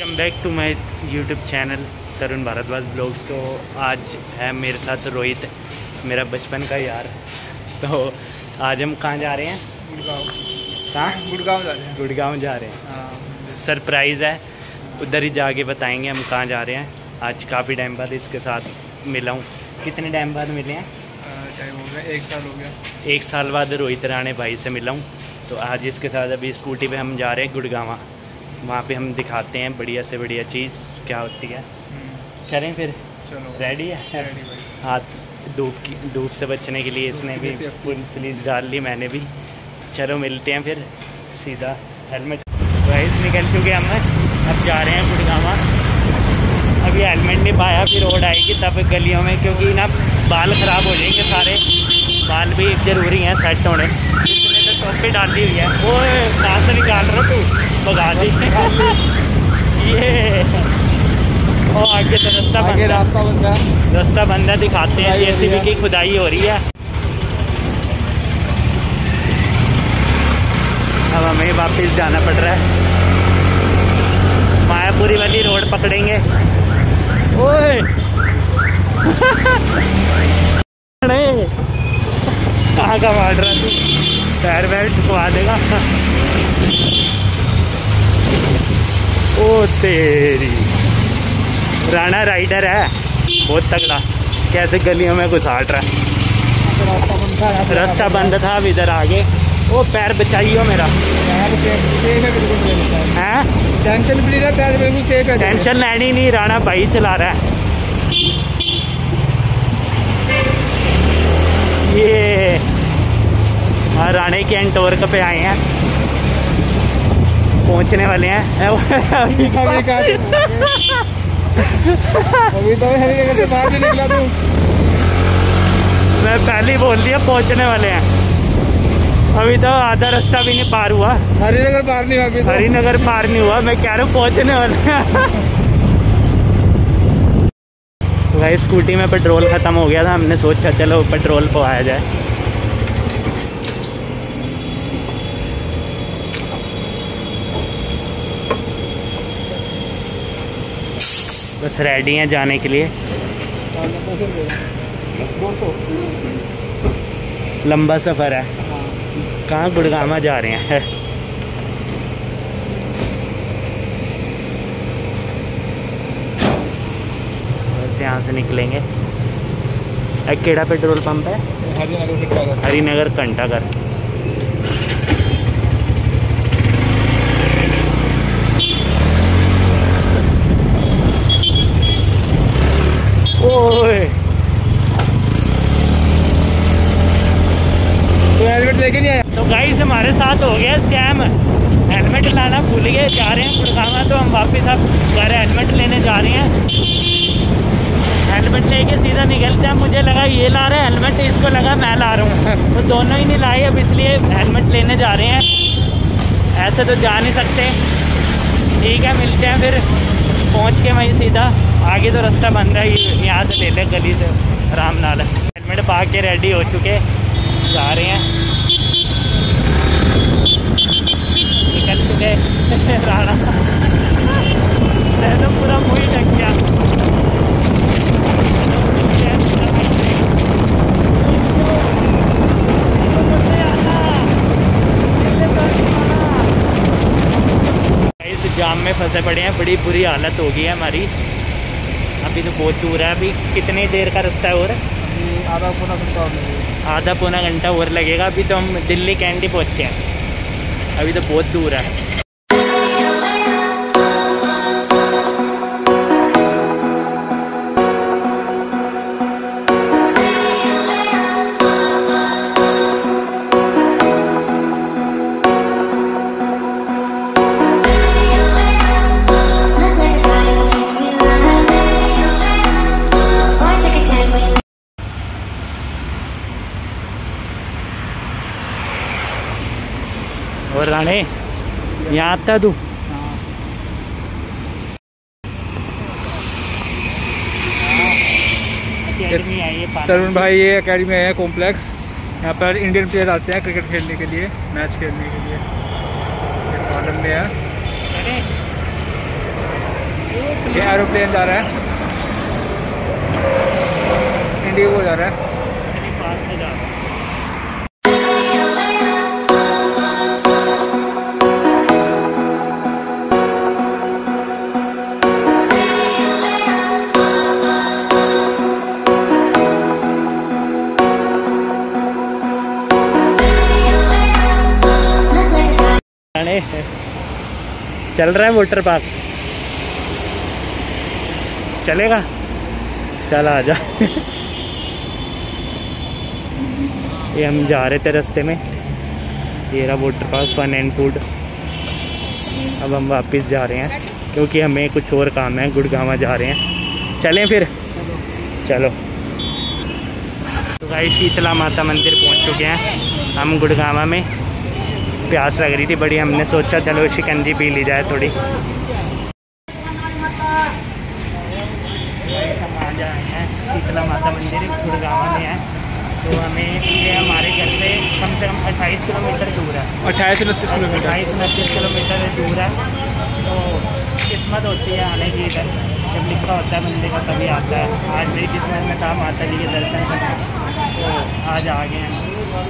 Welcome back to my YouTube channel Tarun Bhardwaj blogs. तो आज है मेरे साथ रोहित, मेरा बचपन का यार। तो आज हम कहाँ जा रहे हैं? गुड़गांव। कहाँ? गुड़गांव जा रहे हैं। गुड़गांव जा रहे हैं। हाँ, सरप्राइज़ है, उधर ही जाके बताएंगे हम कहाँ जा रहे हैं। आज काफ़ी टाइम बाद इसके साथ मिला हूँ। कितने टाइम बाद मिले हैं? टाइम हो गया, 1 साल हो गया। 1 साल बाद रोहित राणे भाई से मिला हूँ। तो आज इसके साथ अभी स्कूटी पे हम जा रहे हैं गुड़गांव। वहाँ पे हम दिखाते हैं बढ़िया से बढ़िया चीज़ क्या होती है। चलें फिर? चलो, रेडी है? रेडी भाई। हाथ धूप से बचने के लिए इसने भी फुल स्लीव्स डाल ली, मैंने भी। चलो मिलते हैं फिर सीधा। हेलमेट वाइज निकल चुके हम, अब जा रहे हैं गुड़गांव। अभी हेलमेट नहीं पाया, फिर रोड आएगी तब गलियों में, क्योंकि ना बाल ख़राब हो जाएंगे सारे। बाल भी ज़रूरी हैं सेट होने। इसने तो टोपी डाली हुई है। वो कहाँ से निकाल रहा तू? भगा दी। ये और आगे तो रास्ता बंद है। रास्ता बंद है, दिखाते हैं। जेसीबी की खुदाई हो रही है। अब हमें वापस जाना पड़ रहा है। मायापुरी वाली रोड पकड़ेंगे। ओए कहाँ का मार रहा तू? टायर वायर ठुकवा देगा। ओ तेरी, राणा राइडर है बहुत तगड़ा। कैसे गलियों में घुसाट रहा है। रास्ता बंद था, अब इधर आगे। ओ पैर बचाइयो मेरा। हैं? टेंशन फ्री है, पैर बिल्कुल सेफ है। टेंशन लेनी नहीं, राणा भाई चला रहा है। ये राणे के एंटोर्क पे आए हैं, पहुंचने वाले हैं। अभी तो से बाहर नहीं निकला तू। मैं पहले ही बोल दिया पहुंचने वाले हैं। अभी तो आधा रास्ता भी नहीं पार हुआ। हरिनगर पार नहीं हुआ अभी तो। हरिनगर पार नहीं हुआ, मैं कह रहा हूँ पहुंचने वाले हैं। भाई स्कूटी में पेट्रोल ख़त्म हो गया था, हमने सोचा चलो पेट्रोल पवाया जाए। बस रेडी हैं जाने के लिए। 200 लंबा सफ़र है। कहाँ? गुड़गांव जा रहे हैं। बस यहाँ से निकलेंगे। केड़ा पेट्रोल पंप है? हरिनगर घंटाघर। ओए तो हेलमेट लेके नहीं आया। तो गाइस हमारे साथ हो गया स्कैम। हेलमेट लाना भूल गए, जा रहे हैं गुड़गांव। तो हम वापस अब घर हेलमेट लेने जा रहे हैं। हेलमेट लेके सीधा निकलते हैं। मुझे लगा ये ला रहा है हेलमेट, इसको लगा मैं ला रहा हूँ। तो दोनों ही नहीं लाए, अब इसलिए हेलमेट लेने जा रहे हैं। ऐसे तो जा नहीं सकते। ठीक है, मिलते हैं फिर पहुँच के। वहीं सीधा आगे तो रास्ता बंद है, यहाँ से ले ले गली से आराम नाल। हेलमेट पा के रेडी हो चुके, जा रहे हैं। निकल चुके। राणा तो पूरा मुँह ही ढक गया। इस जाम में फंसे पड़े हैं, बड़ी बुरी हालत हो गई है हमारी। अभी तो बहुत दूर है। अभी कितनी देर का रास्ता है? और आधा पौना घंटा और लगेगा। आधा पौना घंटा और लगेगा। अभी तो हम दिल्ली कैंडी पहुँचे हैं। अभी तो बहुत दूर है। और राणे यहाँ आता तू? अकेडमी आई है तरुण भाई, ये अकेडमी है कॉम्प्लेक्स। यहाँ पर इंडियन प्लेयर आते हैं क्रिकेट खेलने के लिए, मैच खेलने के लिए। गार्डन में है। ये एरोप्लेन जा रहा है, इंडिगो जा रहा है। पास से जा रहा है। चल रहा है वाटर पार्क, चलेगा? चल आ जा। ये हम जा रहे थे रास्ते में, ये रहा water park fun and food. अब हम वापस जा रहे हैं क्योंकि हमें कुछ और काम है, गुड़गांव जा रहे हैं। चलें फिर? चलो। तो भाई शीतला माता मंदिर पहुंच चुके हैं हम गुड़गांव में। प्यास लग रही थी बड़ी, हमने सोचा चलो शिकंजी पी ली जाए थोड़ी। हम आ जाए हैं शीतला माता मंदिर गुड़गांव में है, तो हमें ये हमारे घर से कम 28 किलोमीटर दूर है। 28-29 किलोमीटर 28-29 किलोमीटर दूर है। तो किस्मत होती है आने की, इधर जब लिखा होता है बंदे का तभी आता है। आज मेरी किस्मत में था माता जी के दर्शन करना, तो आज आ गए हैं।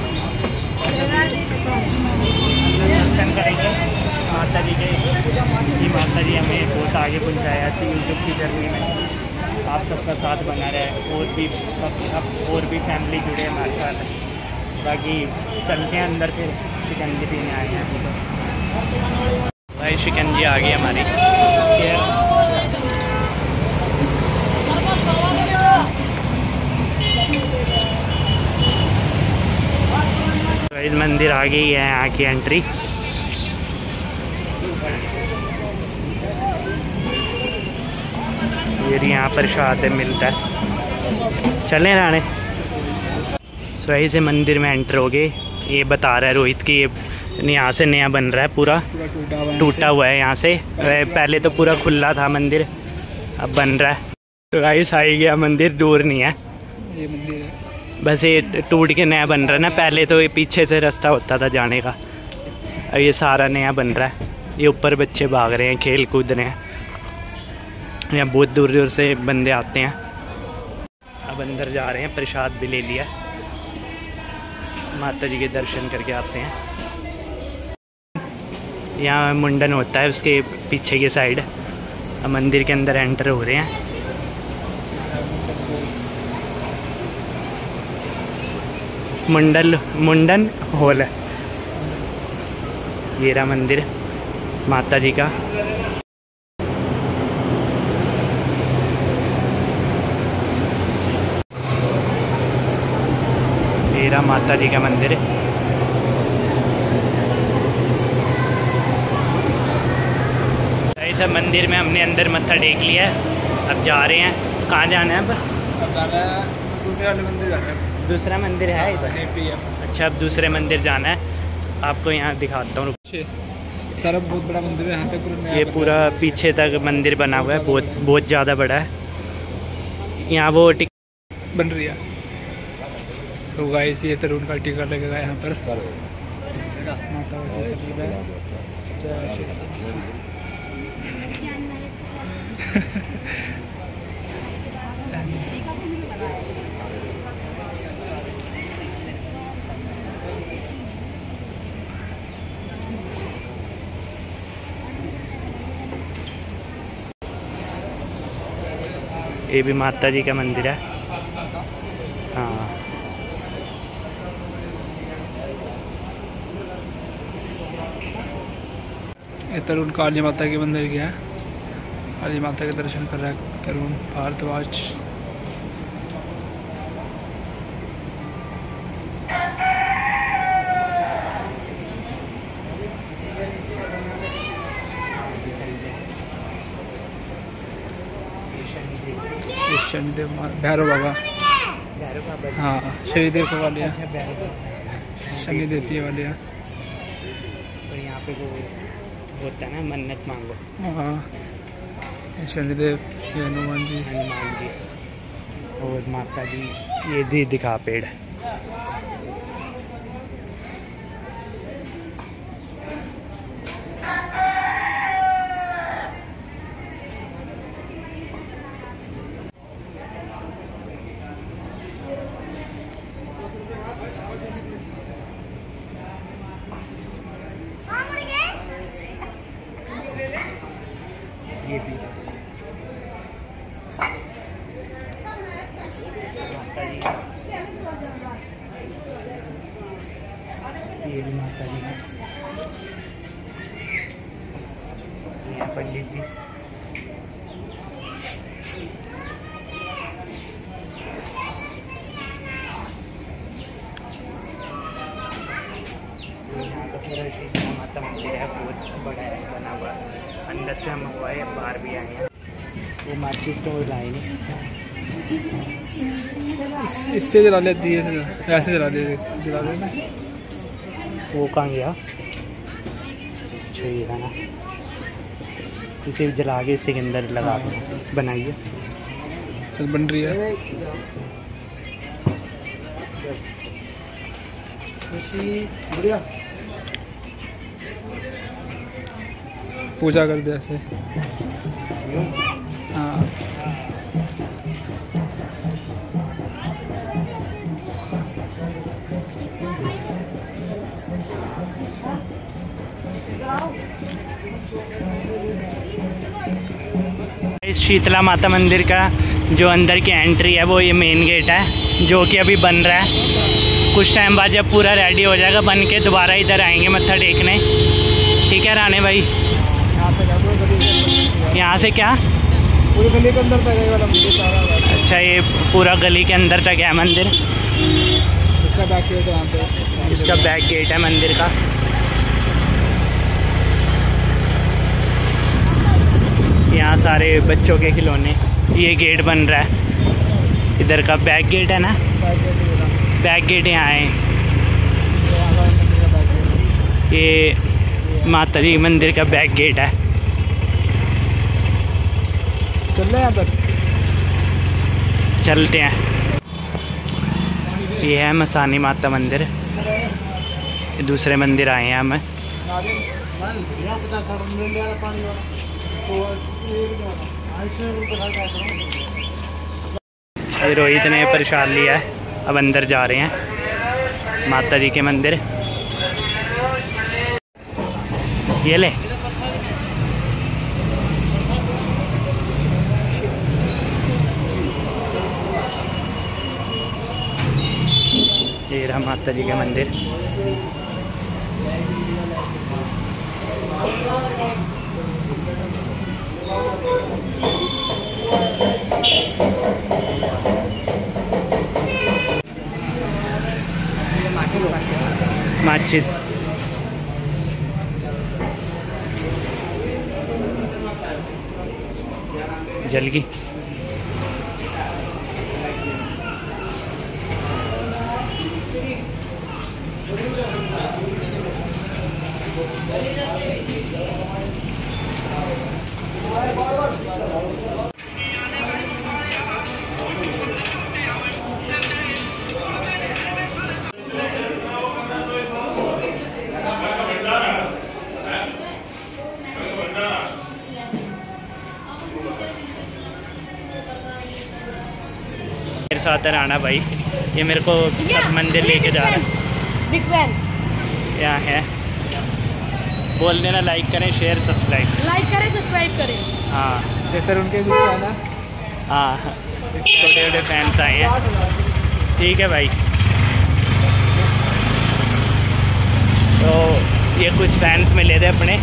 दर्शन करेंगे माता जी के, कि माता जी हमें बहुत आगे पहुँचाया ऐसी यूट्यूब की जर्नी में। आप सबका साथ बना रहे, और भी फैमिली जुड़े हमारे साथ। बाकी चलते हैं अंदर, फिर शिकंजी पीने आए हैं। भाई शिकंजी आ गई हमारी। तो इस मंदिर आ गई है, यहाँ की एंट्री। ये यहाँ प्रसाद मिलता है। चलें राणे। सही से मंदिर में एंटर हो गए। ये बता रहा है रोहित कि ये यहाँ से नया बन रहा है, पूरा टूटा हुआ है यहाँ से। पहले तो पूरा खुला था मंदिर, अब बन रहा है। तो गाइस आ ही गया मंदिर, दूर नहीं है ये मंदिर है। बस ये टूट के नया बन रहा है ना। पहले तो ये पीछे से रास्ता होता था जाने का, अब ये सारा नया बन रहा है। ये ऊपर बच्चे भाग रहे हैं, खेल कूद रहे हैं। यहाँ बहुत दूर दूर से बंदे आते हैं। अब अंदर जा रहे हैं, प्रसाद भी ले लिया, माता जी के दर्शन करके आते हैं। यहाँ मुंडन होता है उसके पीछे की साइड। अब मंदिर के अंदर एंटर हो रहे हैं। मुंडन हॉल है ये रहा मंदिर माता जी का। ये रहा माता जी का मंदिर। सब मंदिर में हमने अंदर मत्था टेक लिया है। अब जा रहे हैं, कहाँ जाना है? अब जाना है दूसरे वाले मंदिर जाना है। दूसरा मंदिर है इधर? अच्छा, अब दूसरे मंदिर जाना है। आपको यहाँ दिखाता हूँ। सर बहुत बड़ा मंदिर है यहाँ तक, ये पूरा पीछे तक मंदिर बना हुआ है, बहुत ज़्यादा बड़ा है। यहाँ वो बन रही है। तो गाइस ये तरुण का टीका लगेगा यहाँ पर। माता ये भी माता जी का मंदिर है। हाँ, ये तरुण काली माता के मंदिर गया है। काली माता के दर्शन कर रहा है तरुण भारद्वाज। शनिदेव भैरव बाबा। हाँ शनिदेव को वाले हैं। शनिदेव ये वाले हैं। तो यहाँ पे वो होता है ना, मन्नत मांगो। हाँ शनिदेव, ये हनुमान जी और माता जी। ये भी दिखा पेड़। ये भी माता जी, ये भी माता जी है, ये पंडित जी, माता मंदिर है, बहुत बड़ा है बना हुआ। अंदर से हम हुआ है, बाहर भी आए हैं। वो माचिस तो लाए नहीं, इससे जला लेती है, ऐसे जला दे ना। वो कहाँ गया? चाहिए था ना, इसे जला के इससे के अंदर लगा दो, बनाइए। चल बन रही है। पूजा कर दे ऐसे। हाँ इस शीतला माता मंदिर का जो अंदर की एंट्री है वो ये मेन गेट है, जो कि अभी बन रहा है। कुछ टाइम बाद जब पूरा रेडी हो जाएगा बन के, दोबारा इधर आएंगे मत्था टेकने। ठीक है राणे भाई? यहाँ से क्या पूरी गली के अंदर तक है वाला मंदिर सारा। अच्छा, ये पूरा गली के अंदर तक है मंदिर। इसका बैक गेट है यहाँ पे, इसका बैक गेट है मंदिर का। यहाँ सारे बच्चों के खिलौने, ये गेट बन रहा है, इधर का बैक गेट है ना, बैक गेट यहाँ है। ये माता जी मंदिर का बैक गेट है। चल रहे हैं यहाँ पर, चलते हैं। ये है मसानी माता मंदिर, ये दूसरे मंदिर आए हैं हम। रोहित ने प्रसाद लिया है, अब अंदर जा रहे हैं माता जी के मंदिर। ये ले, ये रहा माता जी का मंदिर। माचिस जल गई। मेरे साथ है राणा भाई, ये मेरे को सब मंदिर लेके जा रहा है। बिग फैन यहाँ है, बोल देना लाइक करें, शेयर, सब्सक्राइब। लाइक करें, सब्सक्राइब करें। हाँ जैसे उनके भी आना। हाँ, छोटे छोटे फैंस आए हैं। ठीक है भाई, तो ये कुछ फैंस मिले थे अपने।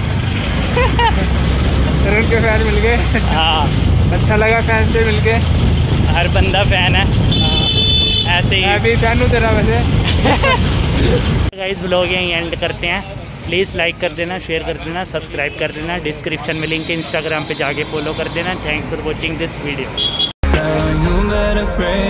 तरुण के फैन मिल गए। हाँ, अच्छा लगा फैन से मिलके। हर बंदा फैन है। ऐसे ही मैं भी फैन हूँ तेरा वैसे। गाइस ब्लॉग यहीं एंड करते हैं। प्लीज़ लाइक कर देना, शेयर कर देना, सब्सक्राइब कर देना। डिस्क्रिप्शन में लिंक है, इंस्टाग्राम पे जाके फॉलो कर देना। Thanks for watching this video.